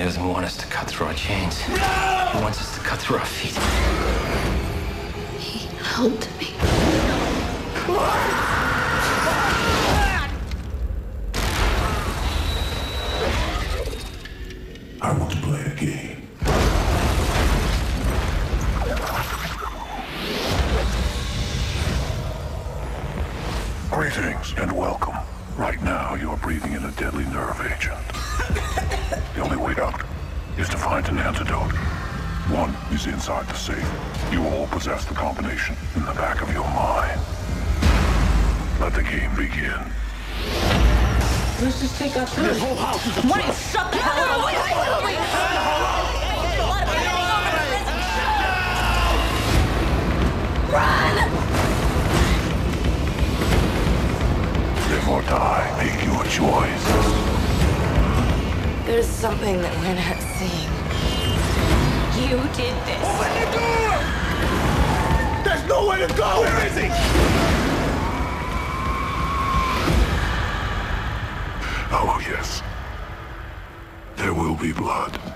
doesn't want us to cut through our chains. No! He wants us to cut through our feet. He helped me. I want to play a game. Greetings and welcome. Right now, you are breathing in a deadly nerve agent. The only way out is to find an antidote. One is inside the safe. You all possess the combination in the back of your mind. Let the game begin. Let's just take our time. This whole house is a Why don't you shut the hell up? Run! Live or die, make your choice. There's something that we're not seeing. You did this. Open the door! There's nowhere to go! Where is he? Oh, yes. There will be blood.